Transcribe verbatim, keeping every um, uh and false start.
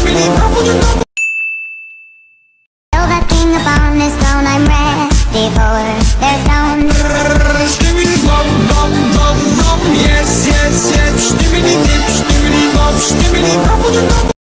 that king upon this throne, I'm ready for their stones. Yes, yes, yes, stimmity dip, stimmity bop, stimmity bop.